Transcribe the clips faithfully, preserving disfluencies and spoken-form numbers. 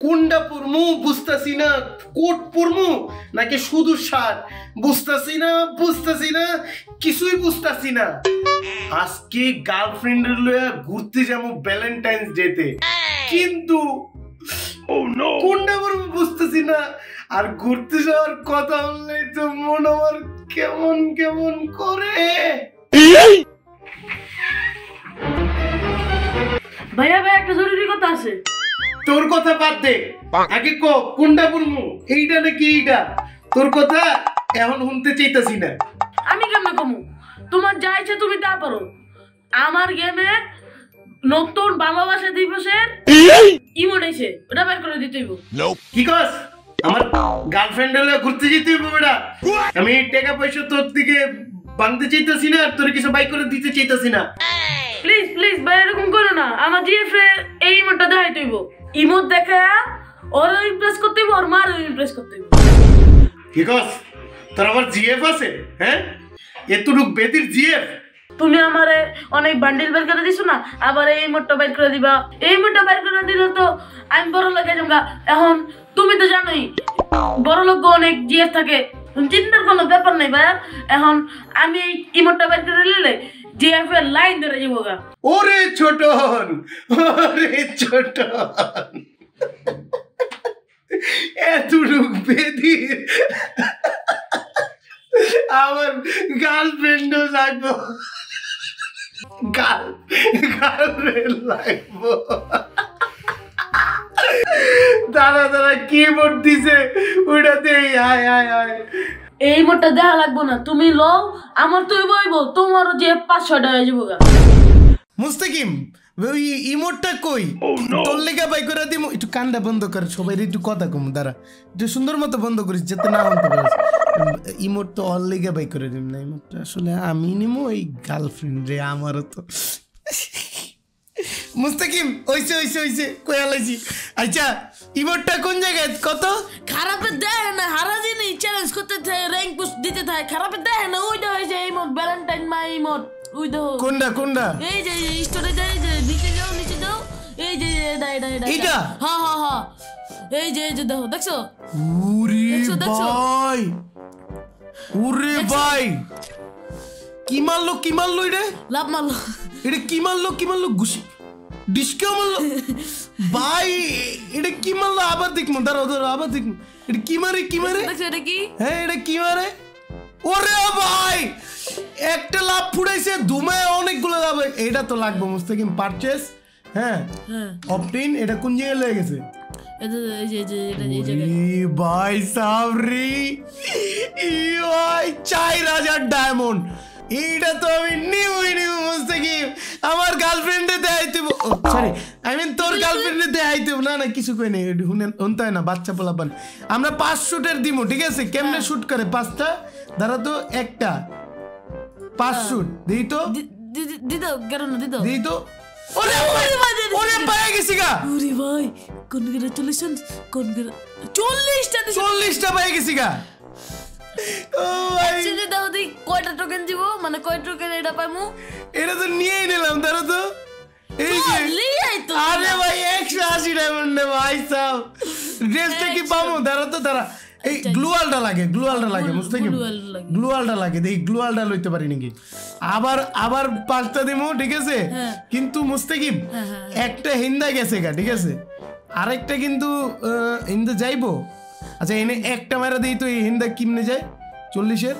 কোনটা পরমু বুঝতাছি না, কোট পরমু নাকি শুধু শার্ট বুঝতাছি না বুঝতাছি না কিছুই বুঝতাছি না। আজকে গার্লফ্রেন্ডের লইয়া ঘুরতে যাবো ভ্যালেন্টাইন্স ডেতে, কিন্তু কোনটা পরমু বুঝতাছি না। আর ঘুরতে যাওয়ার কথা বললে তো মন আমার কেমন কেমন করে। ভাইয়া ভাই একটা জরুরি কথা আছে। তোর কথা বাদ দে, আগে ক কোনটা পরমু, এইটা নাকি এইটা? তোর কথা এখন শুনতে চাইতাছি না। আমি কেমনে কমু? তোমার যা ইচ্ছা তুমি তা পারো। আমার গেমে নতুন ভালোবাসা দিবসের ইমোট আছে, ওটা বের করে দিতে হইব। কি কস? আমার গার্লফ্রেন্ড হলে ঘুরতে যেতে হইব বেটা? আমি টাকা পয়সা তোর থেকে বাঁধতে চাইতাছি না, আর তোর কিছু বাই করে দিতে চাইতাছি না। প্লিজ প্লিজ ভাই এরকম করো না। আমার জিএফ রে এই ইমোটটা দেখাইতে হইব। ইমোট দেখা ওরও ইমপ্রেস করতে হইব, ওর মারও ইমপ্রেস করতে হইব। কি কস? তোর আবার জিএফ আছে? হ্যাঁ, এতটুক বেদির জিএফ? তুমি আমারে অনেক বান্ডিল বের করে দিছো না, আবার এই ইমোটটা বের করে দিবা। এই ইমোটটা বের করে দিলে তো আমি বড় লোক হয়ে যাবো। এখন তুমি তো জানোই বড় লোক অনেক জিএফ থাকে, চিন্তার কোনো ব্যাপার নাই ভাইয়া। এখন আমি এই ইমোটটা বের করে নিলে জিএফ এর লাইন ধরে যাবো গা। ওরে ছোটন, ওরে ছোটন, এতটুক বেদির আমার গার্লফ্রেন্ডও লাগবো, গার্ল গার্লফ্রেন্ড লাগবো। দাঁড়া দাঁড়া কিবোর্ড দিছে ওইটাতে আয় আয় আয়। এই মোটটা দেখা লাগবো না, তুমি লও। আমার তুই বইব তোমারও যে পাঁচশো টাকা যাবো গা। মুস্তাকিম ওই ইমোটটা কই? তোর লেগা বাই করে দিম। একটু কান্ডা বন্ধ কর, সবাই একটু কথা কম। দাঁড়া একটু সুন্দর মতো বন্ধ করিস যাতে না বলতে পারিস। ইমোট তো অল লেগা বাই করে দিম না। ইমোটটা আসলে আমি নিমো ওই গার্লফ্রেন্ড রে, আমারও তো। মুস্তাকিম ওইসে ওইসে ওইসে কই আলাইছি। আচ্ছা ইমোটটা কোন জায়গায় কত? খারাপে দেয় না, হারা দিনই চ্যালেঞ্জ করতে থাকে, র্যাঙ্ক পুশ দিতে থাকে। খারাপে দেয় না, ওইটা হয়েছে ইমোট ভ্যালেন্টাইন মাই ইমোট। ওই দেখো কোনটা কোনটা? এই যে স্টোরে যাই, যে নিচে যাও নিচে যাও, এই যে এটা এটা এটা এইটা। হ্যাঁ হ্যাঁ হ্যাঁ, এই যে এই যে দেখো, দেখছো? ওরে ভাই, ওরে ভাই, কি মারলো কি মারলো এটা? লাভ মারলো এটা, কি মারলো কি মারলো? ঘুষি ডিস্কেও মারলো ভাই। এটা কি মারলো? আবার দেখবো, দাঁড়াও দাঁড়াও আবার দেখবো। এটা কি মারে কি মারে? এটা কি? হ্যাঁ এটা কি মারে? ওরে ভাই একটা লাভ ফুটাইছে, ধুমায় অনেকগুলো লাভ। এটা তো লাগবে মুস্তাকিম, পারচেস। হ্যাঁ অপটিন। এটা কোন জায়গায় লেগে গেছে? ভাই সাবরি চার হাজার ডায়মন্ড। এইটা তো আমি নিউই নিউ মুস্তাকিম। আমার গার্লফ্রেন্ডে দেখাইতে, সরি আই মিন তোর গার্লফ্রেন্ডে দেখাইতে। না না কিছু কই নেই, শুনতে হয় না, বাচ্চা পোলাপান। আমরা পাঁচ শুটের দিব, ঠিক আছে? কেমনে শুট করে? পাঁচটা দাঁড়া তো, একটা পাঁচ শুট দিই তো, দিতো গারানা দিতো দিই তো। ওরে ওরে পায়ে গেছি গা। ওরে ভাই কনগ্রাচুলেশন, কনগ্রা চল্লিশটা চল্লিশটা পায়ে গেছি গা। ও ভাই চিনি দাও দি কয়টা টোকেন দিব, মানে কয় টোকেন এটা পাইমু? এটা তো নিয়েই নিলাম, দাঁড়া তো। এই যে লিয়াই তো। আরে ভাই একশো আশি ডায়মন্ড ভাই সাব। ড্রেসটা কি পাবো? দাঁড়া তো দাঁড়া। এই গ্লুয়ালটা লাগে, গ্লুয়ালটা লাগে মুস্তাকিম, গ্লুয়ালটা লাগে। দেখি গ্লুয়ালটা লইতে পারি নাকি। আবার আবার পাঁচটা দিমু, ঠিক আছে? কিন্তু মুস্তাকিম একটা হিন্দা গেছে গা, ঠিক আছে? আরেকটা কিন্তু হিন্দা যাইবো। আচ্ছা এনে একটা মেরা দিই তো, এই হিন্দা কিমনে যায় চল্লিশের?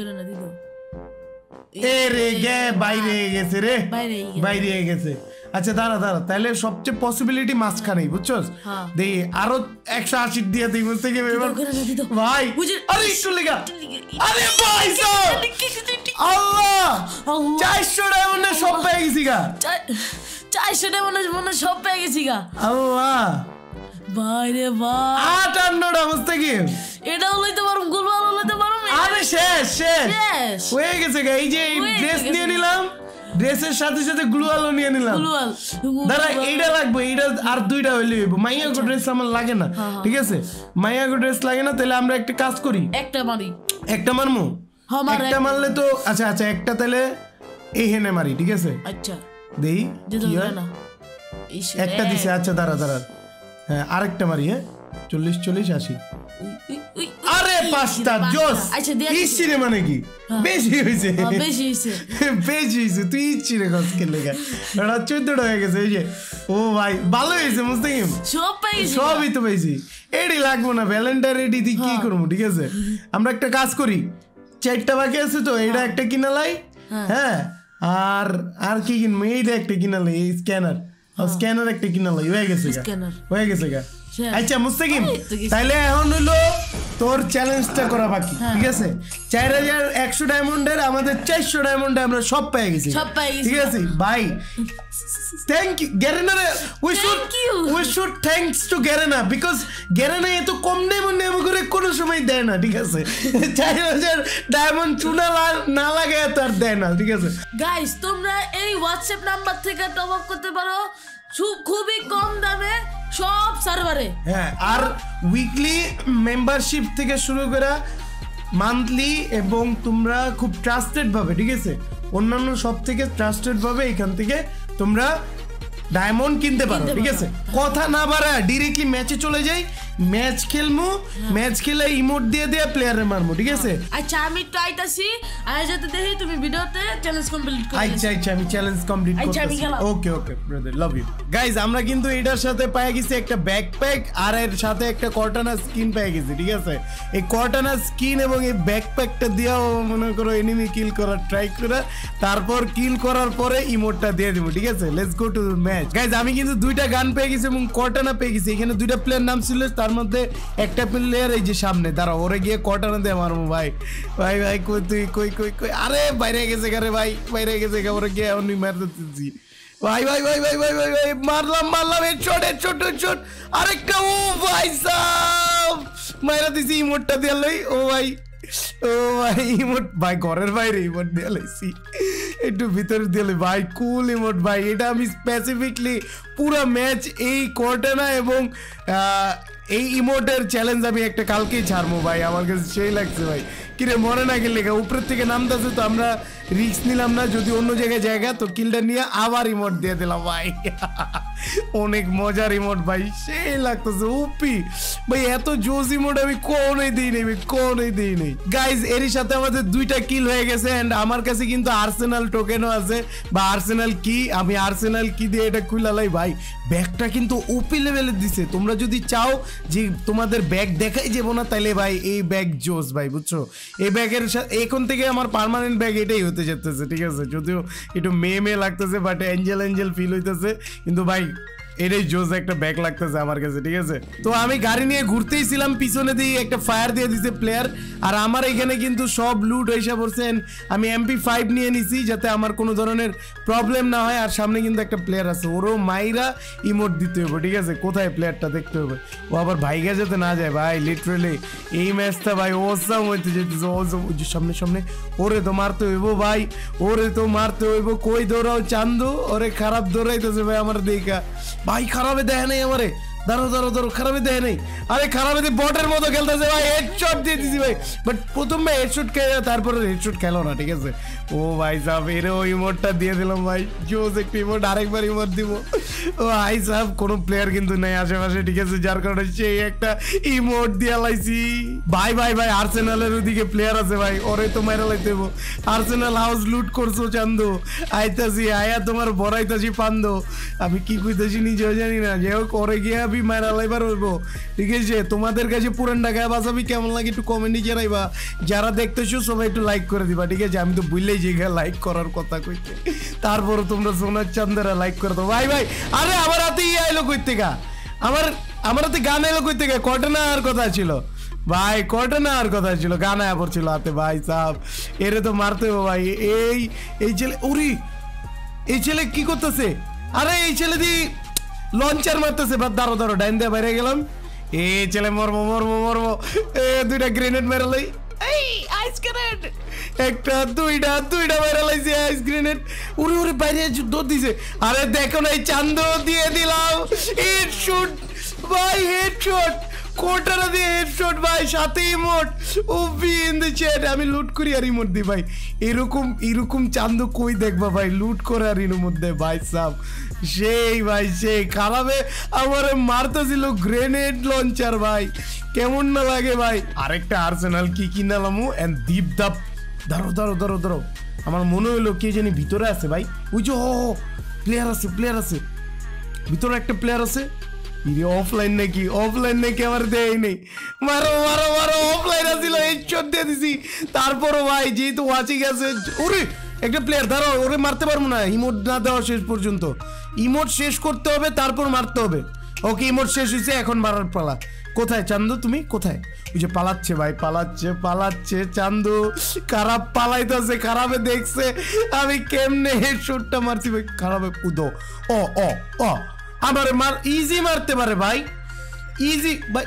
এ রে গে বাইরে গেছে রে, বাইরে গেছে। আচ্ছা দাঁড়া দাঁড়া, তাহলে সবচেয়ে পসিবিলিটি মাঝখানেই, বুঝছস? দেই আরো একশো আশি দিয়ে দিই মুস্তাকিম এবার ভাই। আরে একটু লেগা, আরে ভাই সব আল্লাহ চারশো ডায়মন্ডে সব পেয়ে গেছি গা। চারশো ডায়মন্ডে মনে সব পেয়ে গেছি গা। আল্লাহ ভাই রে ভাই, আটান্নটা মুস্তাকিম। এটাও লইতে পারো, গোলওয়াল লইতে পারো। আরে শেষ শেষ হয়ে গেছে গা। এই যে ড্রেস নিয়ে নিলাম, ড্রেসের সাথে সাথে গ্লুয়ালও নিয়ে নিলাম। দাঁড়া এইটা লাগবে, এইটা আর দুইটা হইলে হইব। মাইয়াগো ড্রেস আমার লাগে না, ঠিক আছে? মাইয়াগো ড্রেস লাগে না, তাহলে আমরা একটা কাজ করি, একটা মারি। একটা মারমু? একটা মারলে তো আচ্ছা আচ্ছা একটা তাহলে এই হেনে মারি, ঠিক আছে? আচ্ছা দেই কি হয় না, একটা দিছে। আচ্ছা দাঁড়া দাঁড়া, হ্যাঁ আরেকটা মারি হ্যাঁ চল্লিশ চল্লিশ আশি আরে পাঁচটা জোস ইচ্ছি রে মানে কি বেশি হয়েছে বেশি হয়েছে বেশি হয়েছে তুই ইচ্ছি রে খরচ খেলে গা ওটা চোদ্দটা হয়ে গেছে ওই যে ও ভাই ভালো হয়েছে মুস্তাকিম সব পাইছি সবই তো পাইছি এডি লাগবো না ভ্যালেন্টাইন এডি দিয়ে কি করবো ঠিক আছে আমরা একটা কাজ করি চারটা বাকি আছে তো এটা একটা কিনা লাই হ্যাঁ আর আর কি কিনবো এইটা একটা কিনা লাই এই স্ক্যানার স্ক্যানার একটা কিনা লাই হয়ে গেছে গা হয়ে গেছে গা আচ্ছা মুস্তাকিম তাইলে এখন হলো তোর চ্যালেঞ্জটা করা বাকি ঠিক আছে চার হাজার একশো ডায়মন্ডের আমাদের চারশো ডায়মন্ডে আমরা সব পেয়ে গেছি ঠিক আছে ভাই thank you Garena we should we should thanks to Garena because Garena এত কম নেমন নেম করে কোনো সময় দেয় না ঠিক আছে চার হাজার ডায়মন্ড চুনা না লাগে তার দেয় না ঠিক আছে গাইস তোমরা এই হোয়াটসঅ্যাপ নাম্বার থেকে টপ আপ করতে পারো খুবই কম দামে সব সার্ভারে হ্যাঁ আর উইকলি মেম্বারশিপ থেকে শুরু করে মান্থলি এবং তোমরা খুব ট্রাস্টেড ভাবে ঠিক আছে অন্যান্য সব থেকে ট্রাস্টেড ভাবে এখান থেকে তোমরা ডায়মন্ড কিনতে পারো ঠিক আছে কথা না বাড়ায় ডিরেক্টলি ম্যাচে চলে যাই ম্যাচ খেলমু ম্যাচ খেলে ইমোট দিয়ে দিয়ে প্লেয়ারে মারমু ঠিক আছে আচ্ছা আমি তো আইতাছি আজ যাতে দেখি তুমি ভিডিওতে চ্যালেঞ্জ কমপ্লিট করো আচ্ছা আচ্ছা আমি চ্যালেঞ্জ কমপ্লিট করতেছি okay okay brother love you guys আমরা কিন্তু এটার সাথে পেয়ে গেছি একটা ব্যাকপ্যাক আর এর সাথে একটা কর্টানা স্কিন পেয়ে গেছি ঠিক আছে এই কর্টানা স্কিন এবং এই ব্যাকপ্যাকটা দিয়েও মনে করো এনিমি কিল করার ট্রাই করা তারপর কিল করার পরে ইমোটটা দিয়ে দিব ঠিক আছে let's go to match guys আমি কিন্তু দুইটা গান পেয়ে গেছি এবং কর্টানা পেয়ে গেছি এখানে দুইটা প্লেয়ার নাম ছিল তার মধ্যে একটা প্লেয়ার এই যে সামনে দাঁড়া ওরে গিয়ে কর্টানা দিয়ে মারবো ভাই ভাই ভাই কই তুই কই কই কই আরে বাইরে গেছে গারে ভাই বাইরে গেছে গা ওরে গিয়ে এমনি মারতে দিচ্ছি ভাই ভাই ভাই ভাই ভাই ভাই ভাই মারলাম মারলাম হেডশট হেডশট হেডশট আরেকটা ও ভাই সাব মাইরা দিছি ইমোটটা দিয়ে লই ও ভাই ও ভাই ইমোট ভাই ঘরের বাইরে ইমোট দিয়ে লাইছি একটু ভিতরে দিলে ভাই কুল ইমোট ভাই এটা আমি স্পেসিফিকলি পুরো ম্যাচ এই কর্টানা এবং এই ইমোটের চ্যালেঞ্জ আমি একটা কালকেই ছাড়বো ভাই আমার কাছে সেই লাগছে ভাই কিরে মনে না গেলে উপরের থেকে নামতেছে তো আমরা রিস্ক নিলাম না যদি অন্য জায়গায় জায়গা তো কিলটা নিয়ে আবার ইমোট দিয়ে দিলাম ভাই অনেক মজার ইমোট ভাই সেই লাগতেছে উপি ভাই এত জোস ইমোট আমি কোনোই দিই নেই কোনোই দিই নেই গাইজ এরই সাথে আমাদের দুইটা কিল হয়ে গেছে অ্যান্ড আমার কাছে কিন্তু আর্সেনাল টোকেনও আছে বা আর্সেনাল কি আমি আর্সেনাল কি দিয়ে এটা খুলালাই ভাই ব্যাগটা কিন্তু ওপি লেভেলে দিছে তোমরা যদি চাও যে তোমাদের ব্যাগ দেখাই যাবো না তাহলে ভাই এই ব্যাগ জোস ভাই বুঝছো এই ব্যাগের এখন থেকে আমার পার্মানেন্ট ব্যাগ এটাই হতে যেতেছে ঠিক আছে যদিও একটু মেয়ে মেয়ে লাগতেছে বাট এঞ্জেল এঞ্জেল ফিল হইতেছে কিন্তু ভাই এটাই জোস একটা ব্যাগ লাগতেছে আমার কাছে ঠিক আছে তো আমি গাড়ি নিয়ে ঘুরতেই ছিলাম পিছনে দিয়ে একটা ফায়ার দিয়ে দিছে প্লেয়ার আর আমার এখানে কিন্তু সব লুট এসে পড়ছেন আমি এমপি ফাইভ নিয়ে নিছি যাতে আমার কোনো ধরনের প্রবলেম না হয় আর সামনে কিন্তু একটা প্লেয়ার আছে ওরও মাইরা ইমোট দিতে হবে ঠিক আছে কোথায় প্লেয়ারটা দেখতে হবে ও আবার ভাইগা যেতে না যায় ভাই লিটারেলি এই ম্যাচটা ভাই ওসাম হইতে যেতেছে ওসাম সামনে সামনে ওরে তো মারতে হইব ভাই ওরে তো মারতে হইব কই দৌড়াও চান্দু ওরে খারাপ দৌড়াইতেছে ভাই আমার দেখা ভাই খারাপে দেয় নাই আমারে দাঁড়ো দাঁড়ো দাঁড়ো খারাপে দেয় নাই আরে খারাপে দিয়ে বটের মতো খেলতেছে ভাই হেডশট দিয়ে দিছি ভাই বাট প্রথমে হেডশট খেলে তারপরে হেডশট খেলো না ঠিক আছে ও ভাই সাহেব এর ওই ইমোটটা দিয়ে দিলাম ভাই জোস একটু ইমোট আরেকবার ইমোট দিব ও ভাই সাহেব কোনো প্লেয়ার কিন্তু নেই আশেপাশে ঠিক আছে যার কারণে সেই একটা ইমোট দিয়ে লাইছি ভাই ভাই ভাই আর্সেনালের ওদিকে প্লেয়ার আছে ভাই ওরে তো মাইরা লাইতে হবো আর্সেনাল হাউস লুট করছো চান্দু আইতাছি আয়া তোমার বড়াইতাছি পান্দো আমি কি কইতাছি নিজেও জানি না যে হোক ওরে গিয়ে আমি মাইরা লাইবার হইবো ঠিক আছে তোমাদের কাছে পুরান ঢাকায় বাসাবি কেমন লাগে একটু কমেন্টে জানাইবা যারা দেখতেছো সবাই একটু লাইক করে দিবা ঠিক আছে আমি তো ভুললেই যে লাইক করার কথা কইতে তারপরে তোমরা সোনার চান্দেরা লাইক করে দাও ভাই ভাই আরে আমার হাতে ই আইলো কই থেকে আমার আমার হাতে গান এলো কই থেকে কর্টানা আর কথা ছিল ভাই কর্টানা আর কথা ছিল গান আয়া পড়ছিল হাতে ভাই সাহেব এরে তো মারতে হবে ভাই এই এই ছেলে উরি এই ছেলে কি করতেছে আরে এই ছেলে দি লঞ্চার মারতেছে বাদ দাঁড়ো দাঁড়ো ডাইন দিয়ে বাইরে গেলাম এ ছেলে মরবো মরবো মরবো এ দুইটা গ্রেনেড মেরালাই এই আইস গ্রেনেড একটা দুইটা দুইটা মেরা লাইছে আইস গ্রেনেড উড়ে উড়ে বাইরে দৌড় দিছে আরে দেখো না এই চান্দু দিয়ে দিলাম হেডশট ভাই হেডশট কোটানা দিয়ে হেডশট ভাই, সাথে emote OP in the chat. আমি লুট করি আর ইমোট দিই ভাই। এরকম এরকম চান্দু কই দেখবা ভাই, লুট করে আর ইমোট দেয় ভাই সাব। সেই ভাই সেই খারাপে আমার মারতেছিল গ্রেনেড লঞ্চার ভাই, কেমন না লাগে ভাই। আরেকটা আর্সেনাল কি কিনালামু এন্ড দীপ দাপ। ধরো ধরো ধরো ধরো, আমার মনে হইলো কে জানি ভিতরে আছে ভাই। ওই যে ও প্লেয়ার আছে, প্লেয়ার আছে ভিতরে, একটা প্লেয়ার আছে। অফলাইন নাকি, অফলাইন নাকি আমার দেয় নেই। মারো মারো মারো, অফলাইন আসছিল হেডশট দিয়ে দিছি। তারপরও ভাই যেহেতু ওয়াচিং আছে, ওরে একটা প্লেয়ার দাঁড়াও, ওরে মারতে পারবো না ইমোট না দেওয়া শেষ পর্যন্ত। ইমোট শেষ করতে হবে তারপর মারতে হবে। ওকে ইমোট শেষ হয়েছে, এখন মারার পালা। কোথায় চান্দু, তুমি কোথায়? ওই যে পালাচ্ছে ভাই, পালাচ্ছে পালাচ্ছে চান্দু। খারাপ পালাইতেছে, খারাপে দেখছে আমি কেমনে হেডশটটা মারছি ভাই। খারাপে উদো ও ও ও আমার মার ইজি মারতে পারে ভাই, ইজি ভাই।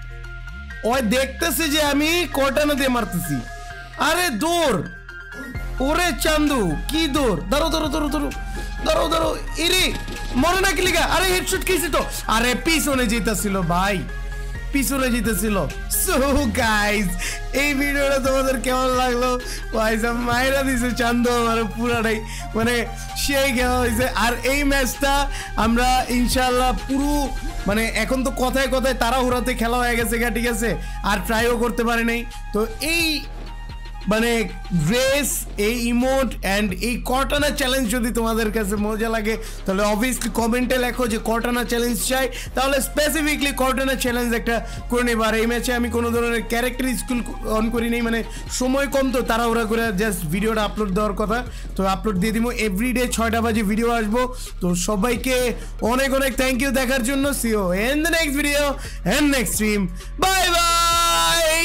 ওই দেখতেছে যে আমি কটানা দিয়ে মারতেছি। আরে দৌড় ওরে চান্দু, কি দৌড়। ধরো ধরো ধরো ধরো ধরো ধরো, এরে মনে না কি লিগা। আরে হেডশট খেয়েছি তো। আরে পিছনে যেতেছিল ভাই, পিছনে যেতেছিল। সো গাইজ এই ভিডিওটা তোমাদের কেমন লাগলো? পয়সা মাইরা দিছে চান্দু আমার পুরাটাই, মানে সেই খেলা হয়েছে। আর এই ম্যাচটা আমরা ইনশাল্লাহ পুরো মানে এখন তো কথায় কথায় তাড়াহুড়াতে খেলা হয়ে গেছে গা, ঠিক আছে, আর ট্রাইও করতে পারি নাই। তো এই মানে রেস, এই ইমোট অ্যান্ড এই কটানা চ্যালেঞ্জ যদি তোমাদের কাছে মজা লাগে তাহলে অবভিয়াসলি কমেন্টে লেখো যে কটানা চ্যালেঞ্জ চাই, তাহলে স্পেসিফিকলি কটানা চ্যালেঞ্জ একটা করে নেব। আর এই ম্যাচে আমি কোনো ধরনের ক্যারেক্টার স্কুল অন করি নেই, মানে সময় কম তো তাড়াহুড়া করে জাস্ট ভিডিওটা আপলোড দেওয়ার কথা, তো আপলোড দিয়ে দিব। এভরিডে ছয়টা বাজে ভিডিও আসবো। তো সবাইকে অনেক অনেক থ্যাংক ইউ দেখার জন্য। See you in the next video and next stream. Bye bye.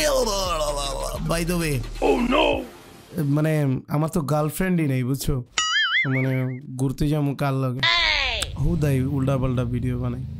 By the way, oh no, মানে আমার তো গার্লফ্রেন্ডই নেই বুঝছো, মানে ঘুরতে যাবো কার লাগে হুদাই উল্টা পাল্টা ভিডিও বানাই।